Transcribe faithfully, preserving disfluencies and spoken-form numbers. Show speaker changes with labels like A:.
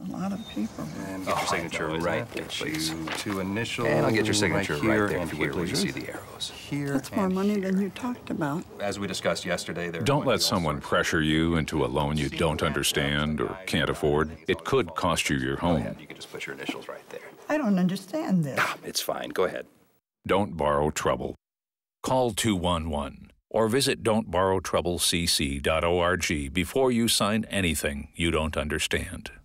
A: A lot of paper.
B: And get your signature
C: no,
B: right
C: there,
B: there,
C: please.
B: please. Two initials.
C: And I'll get your signature
B: right
C: right,
B: here
C: there,
B: and
C: if you
B: here,
C: would, where you
B: please.
C: see the arrows.
B: Here
A: That's more
B: and
A: money
B: here.
A: than you talked about.
B: As we discussed yesterday, there
D: Don't let someone pressure you into a loan you don't understand or can't afford. It could cost you your
C: Go ahead.
D: home.
C: You can just put your initials right there.
A: I don't understand this.
C: Ah, it's fine. Go ahead.
D: Don't borrow trouble. Call two one one or visit don't borrow trouble c c dot org before you sign anything you don't understand.